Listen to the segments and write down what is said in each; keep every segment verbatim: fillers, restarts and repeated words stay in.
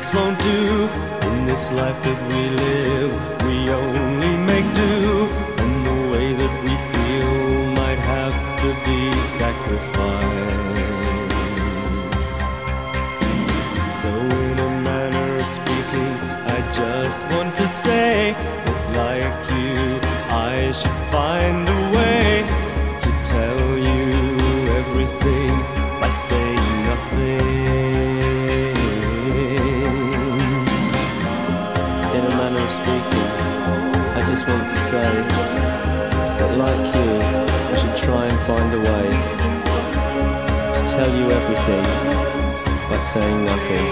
semantics won't do. In this life that we live, we only make do, and the way that we feel might have to be sacrificed. So in a manner of speaking, I just want to say that like you, I should find a way to tell you everything by saying nothing. In a manner of speaking, I just want to say that like you, I should try and find a way to tell you everything by saying nothing.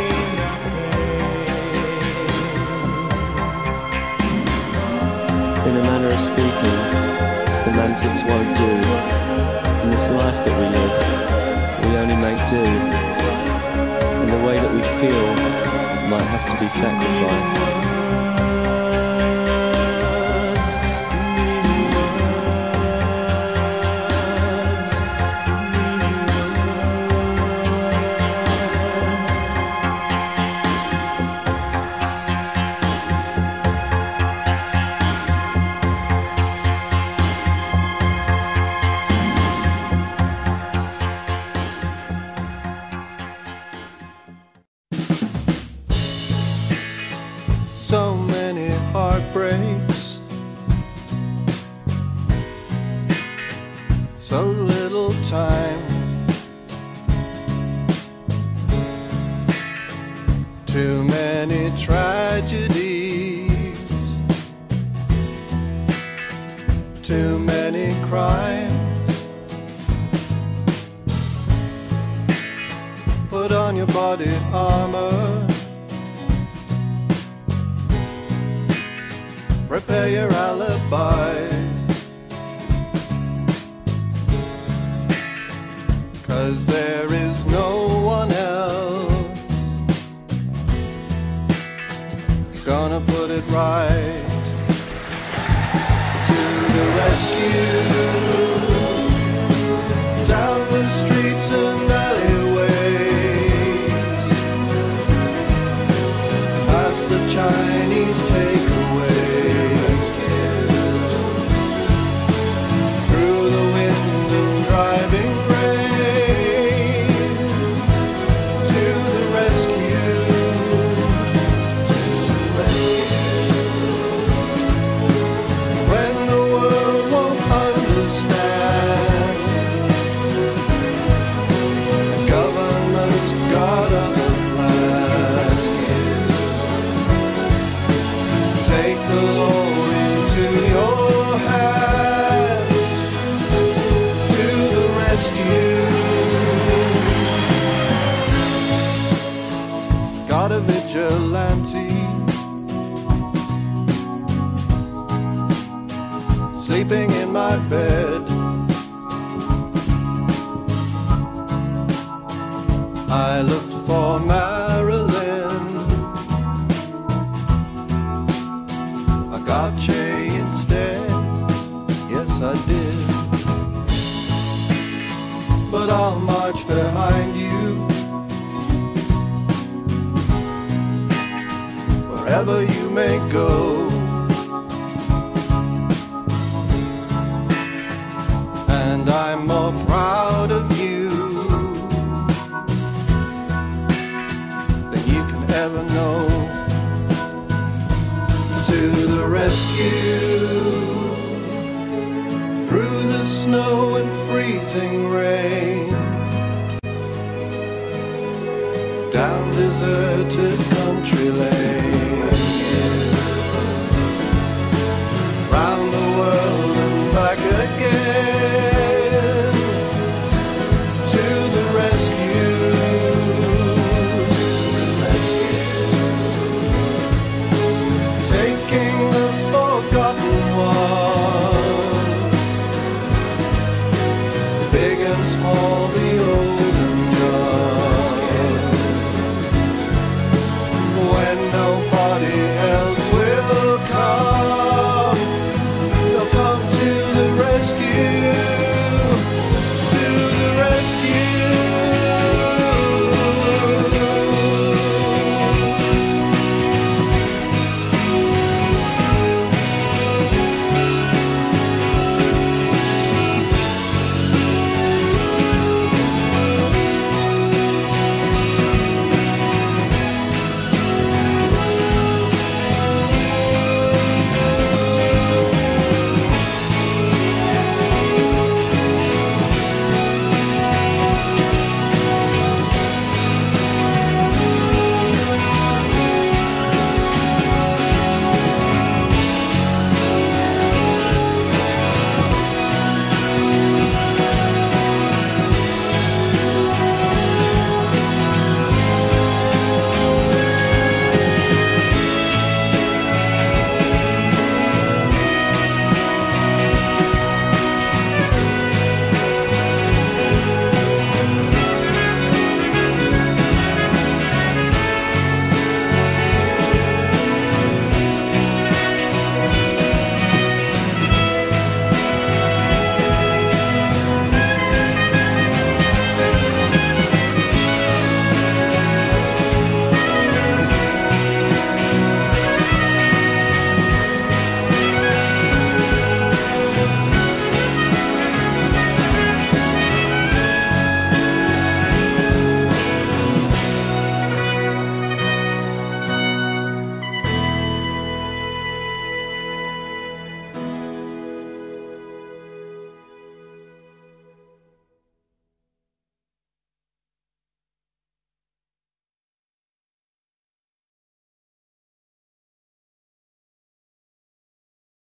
In a manner of speaking, semantics won't do. In this life that we live, we only make do, and the way that we feel might have to be sacrificed. So many heartbreaks, so little time. Too many tragedies, too many crimes. Put on your body armor, prepare your alibi, 'cause there is no one else gonna put it right. To the rescue, down the streets and alleyways, past the Chinese takeaways, through the wind and driving rain. To the rescue, to the rescue. When the world won't understand, governments got other plans. Take the law into your hands. To the rescue. Got a vigilante sleeping in my bed. I looked for Marilyn, I got Jay instead. Yes, I did. But I'll march behind you wherever you may go. And I'm more proud of you than you can ever know. To the rescue, through the snow and freezing rain, down deserted country lanes, round the world and back again. To the rescue, to the rescue. Taking the forgotten ones, big and small, the